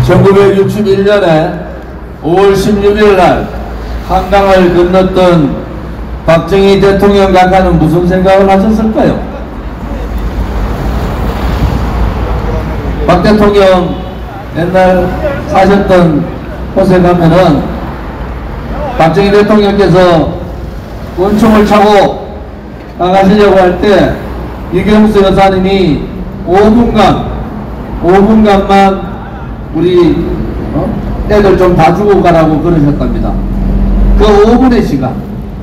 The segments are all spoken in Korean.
1961년에 5월 16일 날 한강을 건넜던 박정희 대통령 각하는 무슨 생각을 하셨을까요? 박 대통령 옛날 사셨던 곳에 가면은 박정희 대통령께서 원총을 차고 나가시려고 할 때 유경수 여사님이 5분간만 우리 애들 좀 봐주고 가라고 그러셨답니다. 그 5분의 시간,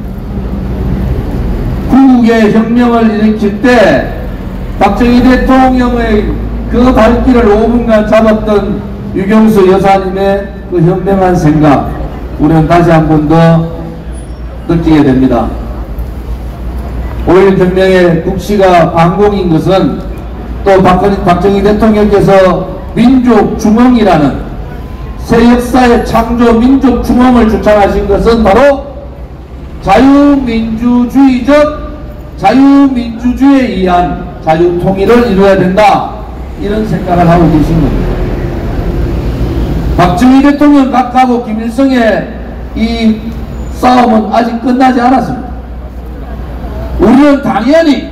구국의 혁명을 일으킬 때 박정희 대통령의 그 발길을 5분간 잡았던 유경수 여사님의 그 현명한 생각, 우리는 다시 한 번 더 느끼게 됩니다. 5.1 혁명의 국시가 반공인 것은 또 박정희 대통령께서 민족중흥이라는 새 역사의 창조 민족중흥을 주창하신 것은 바로 자유민주주의에 의한 자유통일을 이루어야 된다, 이런 생각을 하고 계신 겁니다. 박정희 대통령 각하고 김일성의 이 싸움은 아직 끝나지 않았습니다. 우리는 당연히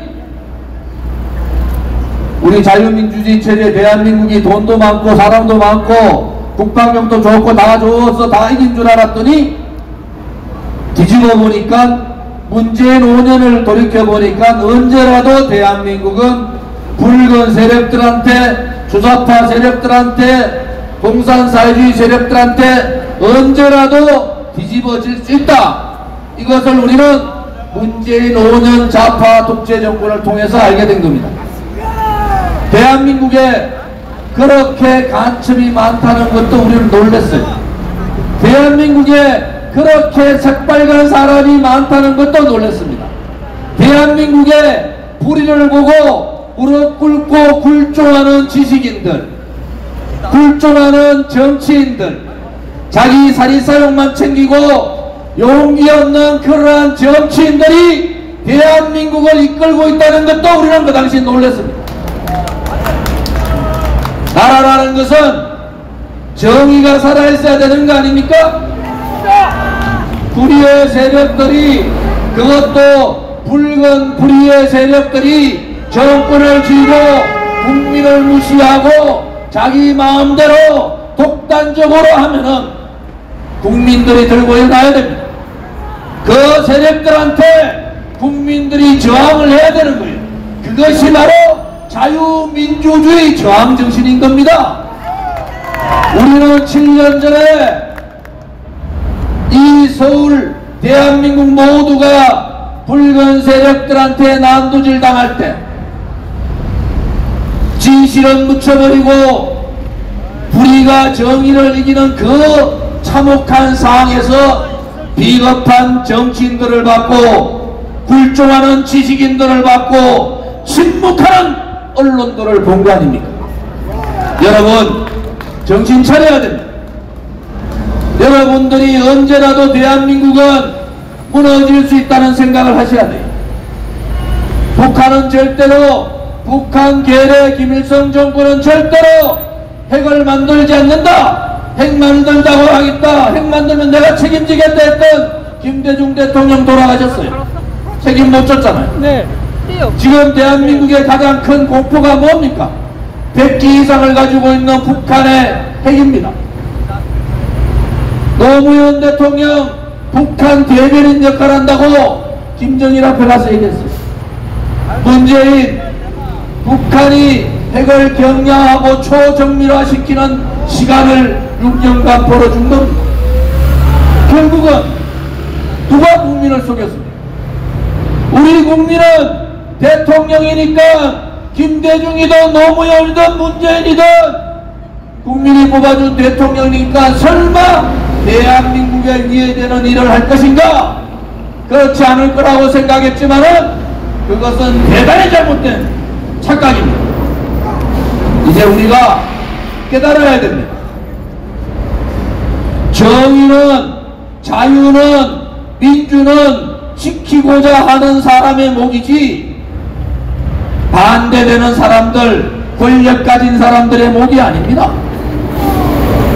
우리 자유민주주의 체제, 대한민국이 돈도 많고 사람도 많고 국방력도 좋고 다 좋아서 다 이긴 줄 알았더니 뒤집어 보니까 문재인 5년을 돌이켜 보니까 언제라도 대한민국은 붉은 세력들한테, 주사파 세력들한테, 공산사회주의 세력들한테 언제라도 뒤집어질 수 있다. 이것을 우리는 문재인 5년 좌파 독재 정권을 통해서 알게 된 겁니다. 대한민국에 그렇게 간첩이 많다는 것도 우리는 놀랐어요. 대한민국에 그렇게 새빨간 사람이 많다는 것도 놀랐습니다. 대한민국에 불의를 보고 무릎 꿇고 굴종하는 지식인들, 굴종하는 정치인들, 자기 사리사욕만 챙기고 용기 없는 그러한 정치인들이 대한민국을 이끌고 있다는 것도 우리는 그 당시 놀랐습니다. 나라라는 것은 정의가 살아있어야 되는 거 아닙니까? 불의의 세력들이, 그것도 붉은 불의의 세력들이 정권을 쥐고 국민을 무시하고 자기 마음대로 독단적으로 하면은 국민들이 들고 일어나야 됩니다. 그 세력들한테 국민들이 저항을 해야 되는 거예요. 그것이 바로 자유민주주의 저항정신인 겁니다. 우리는 7년 전에 이 서울, 대한민국 모두가 붉은 세력들한테 난도질 당할 때 진실은 묻혀버리고 불의가 정의를 이기는 그 참혹한 상황에서 비겁한 정치인들을 받고 굴종하는 지식인들을 받고 침묵하는 언론들을 본 거 아닙니까? 여러분, 정신 차려야 됩니다. 여러분들이 언제라도 대한민국은 무너질 수 있다는 생각을 하셔야 돼요. 북한은 절대로, 북한 계래 김일성 정권은 절대로 핵을 만들지 않는다. 핵 만들자고 하겠다, 핵 만들면 내가 책임지겠다 했던 김대중 대통령 돌아가셨어요. 책임 못 졌잖아요. 네. 지금 대한민국의 가장 큰 공포가 뭡니까? 100기 이상을 가지고 있는 북한의 핵입니다. 노무현 대통령 북한 대변인 역할을 한다고 김정일 앞에 가서 얘기했어요. 문재인, 북한이 핵을 경량하고 초정밀화시키는 시간을 6년간 벌어준 겁니다. 결국은 누가 국민을 속였습니까? 우리 국민은 대통령이니까 김대중이든 노무현이든 문재인이든 국민이 뽑아준 대통령이니까 설마 대한민국에 위해되는 일을 할 것인가? 그렇지 않을 거라고 생각했지만은 그것은 대단히 잘못된 착각입니다. 이제 우리가 깨달아야 됩니다. 정의는, 자유는, 민주는 지키고자 하는 사람의 목이지 반대되는 사람들, 권력 가진 사람들의 목이 아닙니다.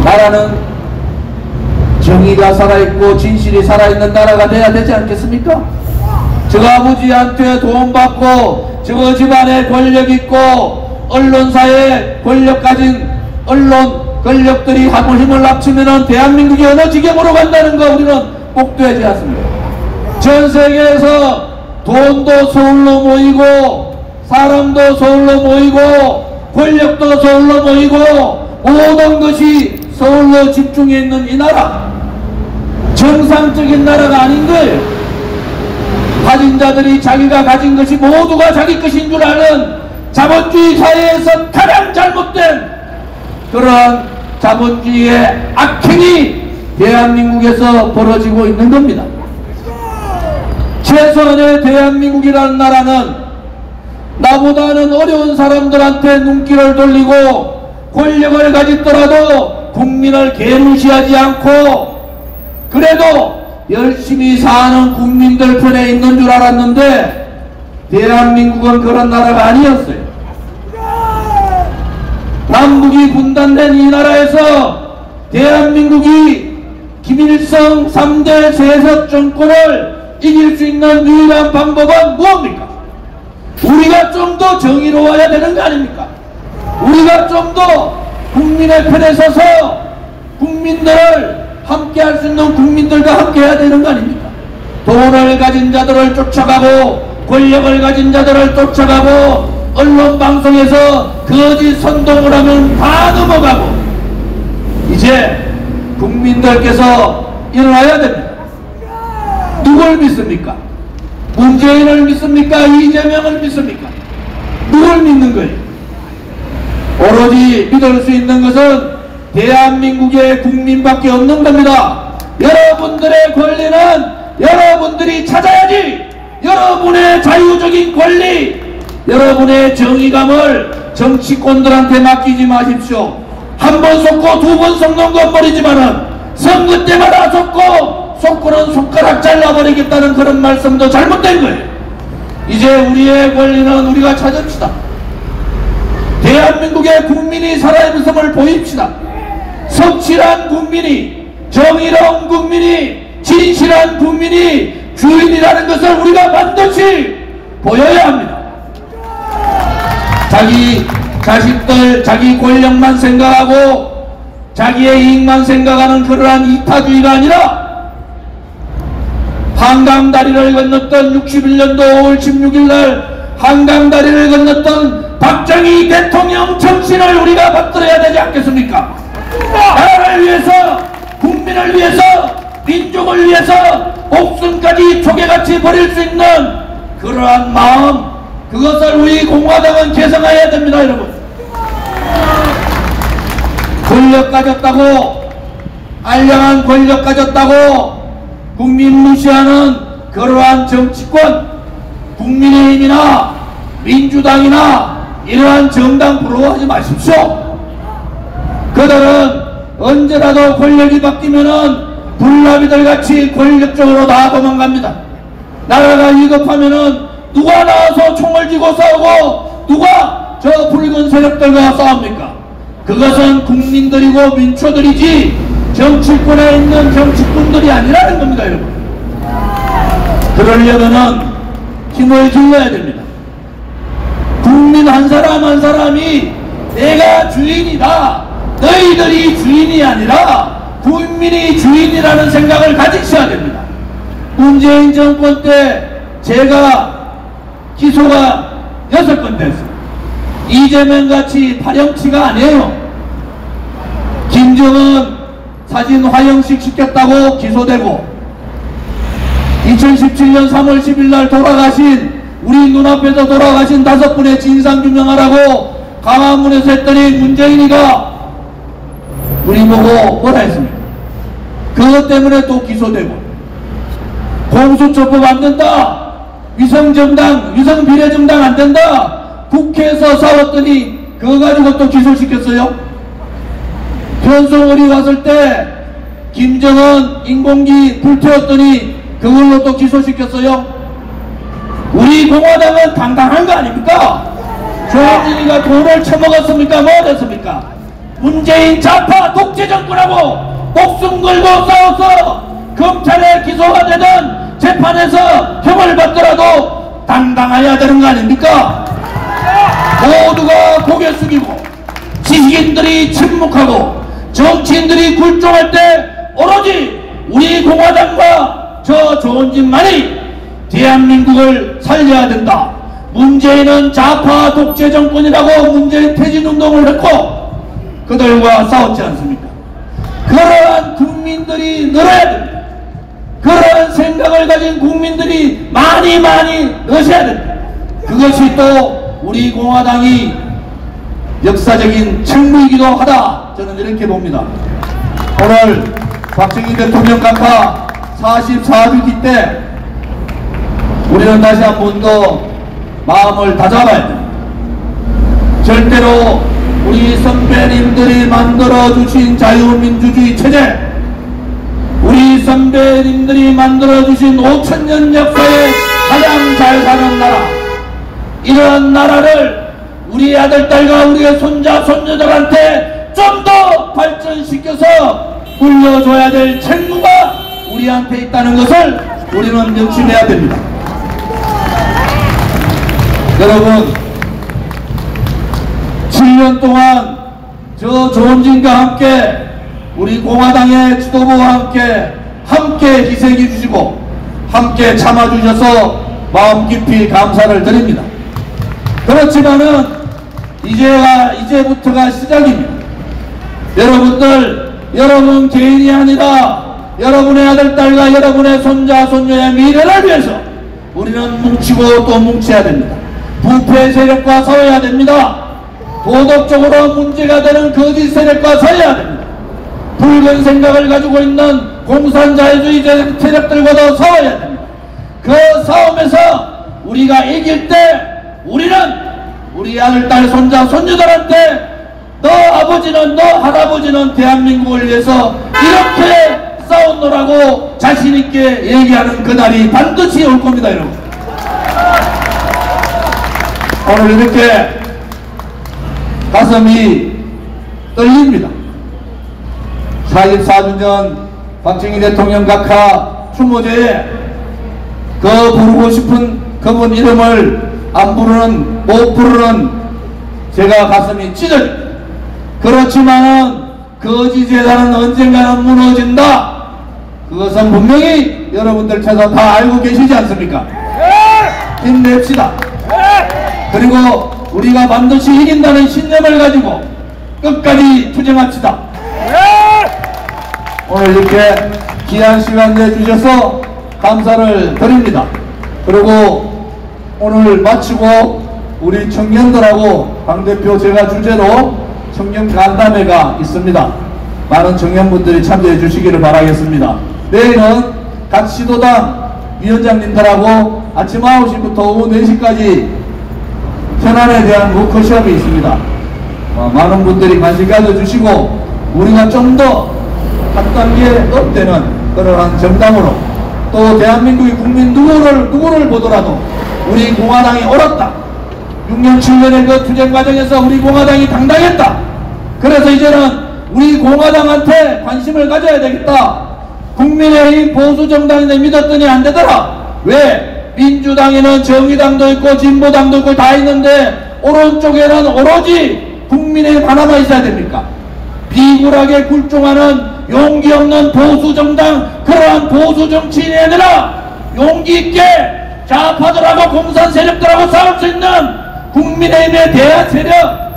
나라는 정의가 살아있고 진실이 살아있는 나라가 돼야 되지 않겠습니까? 저 아버지한테 돈 받고 저 집안에 권력 있고 언론사에 권력 가진 언론 권력들이 힘을 합치면은 대한민국이 어느 지경으로 간다는 거 우리는 꼭돼야지 않습니까? 전 세계에서 돈도 서울로 모이고 사람도 서울로 모이고 권력도 서울로 모이고 모든 것이 서울로 집중해 있는 이 나라, 정상적인 나라가 아닌 거예요. 가진 자들이 자기가 가진 것이 모두가 자기 것인 줄 아는 자본주의 사회에서 가장 잘못된 그런 자본주의의 악행이 대한민국에서 벌어지고 있는 겁니다. 최소한의 대한민국이라는 나라는 나보다는 어려운 사람들한테 눈길을 돌리고 권력을 가졌더라도 국민을 개무시하지 않고 그래도 열심히 사는 국민들 편에 있는 줄 알았는데 대한민국은 그런 나라가 아니었어요. 남북이 분단된 이 나라에서 대한민국이 김일성 3대 세습 정권을 이길 수 있는 유일한 방법은 무엇입니까? 우리가 좀 더 정의로워야 되는 거 아닙니까? 우리가 좀 더 국민의 편에 서서 국민들을 함께 할 수 있는 국민들과 함께 해야 되는 거 아닙니까? 돈을 가진 자들을 쫓아가고 권력을 가진 자들을 쫓아가고 언론 방송에서 거짓 선동을 하면 다 넘어가고 이제 국민들께서 일어나야 됩니다. 누굴 믿습니까? 문재인을 믿습니까? 이재명을 믿습니까? 누굴 믿는 거예요? 오로지 믿을 수 있는 것은 대한민국의 국민밖에 없는 겁니다. 여러분들의 권리는 여러분들이 찾아야지. 여러분의 자유적인 권리, 여러분의 정의감을 정치권들한테 맡기지 마십시오. 한 번 속고 두 번 속는 건 버리지만은 선거 때마다 속고는 손가락 잘라버리겠다는 그런 말씀도 잘못된 거예요. 이제 우리의 권리는 우리가 찾읍시다. 대한민국의 국민이 살아있음을 보입시다. 성실한 국민이, 정의로운 국민이, 진실한 국민이 주인이라는 것을 우리가 반드시 보여야 합니다. 자기 자식들, 자기 권력만 생각하고 자기의 이익만 생각하는 그러한 이타주의가 아니라 한강다리를 건넜던 61년도 5월 16일 날 한강다리를 건넜던 박정희 대통령 정신을 우리가 받들어야 되지 않겠습니까? 나라를 위해서, 국민을 위해서, 민족을 위해서 목숨까지 조개같이 버릴 수 있는 그러한 마음, 그것을 우리 공화당은 개성해야 됩니다. 여러분, 권력 가졌다고, 알량한 권력 가졌다고 국민 무시하는 그러한 정치권, 국민의힘이나 민주당이나 이러한 정당 부러워하지 마십시오. 그들은 언제라도 권력이 바뀌면은 불나비들 같이 권력적으로 다 도망갑니다. 나라가 위급하면은 누가 나와서 총을 쥐고 싸우고 누가 저 붉은 세력들과 싸웁니까? 그것은 국민들이고 민초들이지 정치권에 있는 정치꾼들이 아니라는 겁니다. 여러분, 그러려면은 힘을 길러야 됩니다. 국민 한 사람 한 사람이 내가 주인이다, 너희들이 주인이 아니라 국민이 주인이라는 생각을 가지셔야 됩니다. 문재인 정권 때 제가 기소가 6건 됐어요. 이재명같이 파렴치가 아니에요. 김정은 사진 화형식 시켰다고 기소되고 2017년 3월 10일 날 돌아가신, 우리 눈앞에서 돌아가신 5분의 진상규명하라고 광화문에서 했더니 문재인이가 우리 보고 뭐라 했습니까? 그것 때문에 또 기소되고, 공수처법 안 된다, 위성정당, 위성비례정당 안 된다, 국회에서 싸웠더니 그거 가지고 또 기소시켰어요. 현송월이 왔을 때 김정은 인공기 불태웠더니 그걸로 또 기소시켰어요. 우리 공화당은 당당한 거 아닙니까? 조원진이가 돈을 처먹었습니까? 뭐 됐습니까? 문재인 좌파 독재 정권하고 목숨 걸고 싸워서 검찰에 기소가 되든 재판에서 형을 받더라도 당당해야 되는 거 아닙니까? 모두가 고개 숙이고 지식인들이 침묵하고 정치인들이 굴종할 때 오로지 우리 공화당과 저 조원진만이 대한민국을 살려야 된다. 문재인은 좌파 독재 정권이라고 문재인 퇴진운동을 했고 그들과 싸웠지 않습니까? 그러한 국민들이 늘어야 됩니다. 그러한 생각을 가진 국민들이 많이 늘어야 됩니다. 그것이 또 우리 공화당이 역사적인 책무이기도 하다, 저는 이렇게 봅니다. 오늘 박정희 대통령 각하 44주기 때 우리는 다시 한 번 더 마음을 다잡아야 됩니다. 절대로 우리 선배님들이 만들어주신 자유민주주의 체제, 우리 선배님들이 만들어주신 5000년 역사에 가장 잘 사는 나라, 이런 나라를 우리 아들, 딸과 우리의 손자, 손녀들한테 좀 더 발전시켜서 물려줘야 될 책무가 우리한테 있다는 것을 우리는 명심해야 됩니다. 여러분, 7년 동안 저 조원진과 함께 우리 공화당의 지도부와 함께 희생해 주시고 함께 참아주셔서 마음 깊이 감사를 드립니다. 그렇지만은 이제부터가 시작입니다. 여러분들, 여러분 개인이 아니라 여러분의 아들, 딸과 여러분의 손자, 손녀의 미래를 위해서 우리는 뭉치고 또 뭉쳐야 됩니다. 부패 세력과 싸워야 됩니다. 도덕적으로 문제가 되는 거짓 세력과 싸워야 됩니다. 붉은 생각을 가지고 있는 공산자유주의 세력들과도 싸워야 됩니다. 그 싸움에서 우리가 이길 때 우리는 우리 아들, 딸, 손자, 손녀들한테 너 아버지는, 너 할아버지는 대한민국을 위해서 이렇게 싸웠노라고 자신있게 얘기하는 그날이 반드시 올 겁니다, 여러분. 오늘 이렇게 가슴이 떨립니다. 44주년 박정희 대통령 각하 추모제에 그 부르고 싶은 그분 이름을 안 부르는, 못 부르는 제가 가슴이 찢어집니다. 그렇지만은 거짓재단은 언젠가는 무너진다. 그것은 분명히 여러분들께서 다 알고 계시지 않습니까? 힘냅시다. 그리고 우리가 반드시 이긴다는 신념을 가지고 끝까지 투쟁합시다. 오늘 이렇게 귀한 시간 내주셔서 감사를 드립니다. 그리고 오늘 마치고 우리 청년들하고 당대표 제가 주제로 청년 간담회가 있습니다. 많은 청년분들이 참여해 주시기를 바라겠습니다. 내일은 각 시도당 위원장님들하고 아침 9시부터 오후 4시까지 현안에 대한 워크숍이 있습니다. 많은 분들이 관심 가져주시고 우리가 좀 더 한 단계 업되는 그러한 정당으로 또 대한민국의 국민 누구를 보더라도 우리 공화당이 옳았다. 6년 7년의 그 투쟁 과정에서 우리 공화당이 당당했다. 그래서 이제는 우리 공화당한테 관심을 가져야 되겠다. 국민의힘 보수정당인데 믿었더니 안 되더라. 왜? 민주당에는 정의당도 있고 진보당도 있고 다 있는데 오른쪽에는 오로지 국민의힘 하나만 있어야 됩니까? 비굴하게 굴종하는 용기 없는 보수정당, 그러한 보수정치인이 아니라 용기 있게 좌파들하고 공산 세력들하고 싸울 수 있는 국민의힘의 대한 세력,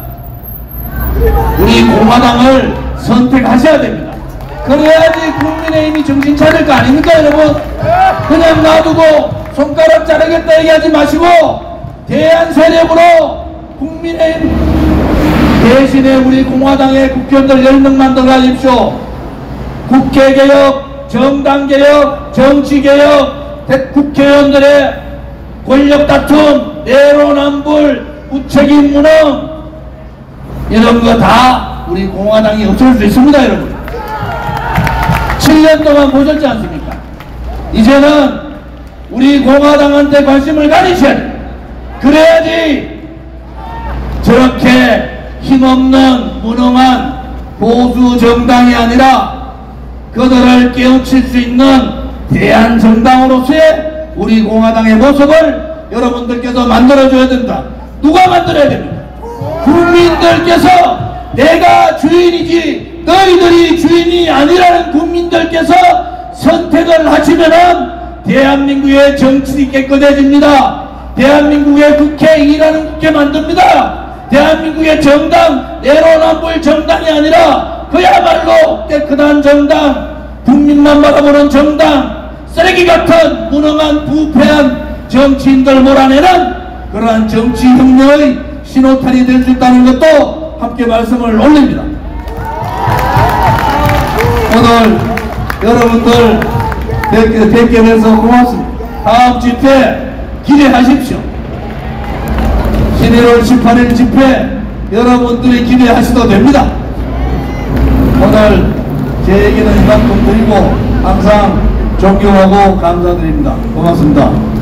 우리 공화당을 선택하셔야 됩니다. 그래야지 국민의힘이 정신 차릴 거 아닙니까, 여러분? 그냥 놔두고 손가락 자르겠다 얘기하지 마시고 대한 세력으로 국민의힘 대신에 우리 공화당의 국회의원들 10명만 들어가십시오. 국회개혁, 정당개혁, 정치개혁, 국회의원들의 권력다툼, 내로남불, 무책임 무능, 이런 거 다 우리 공화당이 없앨 수 있습니다, 여러분. 7년 동안 보셨지 않습니까? 이제는 우리 공화당한테 관심을 가지셔야 돼요. 그래야지 저렇게 힘없는 무능한 보수 정당이 아니라 그들을 깨우칠 수 있는 대한 정당으로서의 우리 공화당의 모습을 여러분들께서 만들어줘야 된다. 누가 만들어야 됩니까? 국민들께서 내가 주인이지 너희들이 주인이 아니라는 국민들께서 선택을 하시면은 대한민국의 정치이 깨끗해집니다. 대한민국의 국회 일하는 국회 만듭니다. 대한민국의 정당 내로남불 정당이 아니라 그야말로 깨끗한 정당, 국민만 바라보는 정당, 쓰레기 같은 무능한 부패한 정치인들 몰아내는 그러한 정치혁명의 신호탄이 될 수 있다는 것도 함께 말씀을 올립니다. 오늘 여러분들 뵙게 돼서 고맙습니다. 다음 집회 기대하십시오. 11월 18일 집회 여러분들이 기대하셔도 됩니다. 오늘 제 얘기는 이만큼 드리고 항상 존경하고 감사드립니다. 고맙습니다.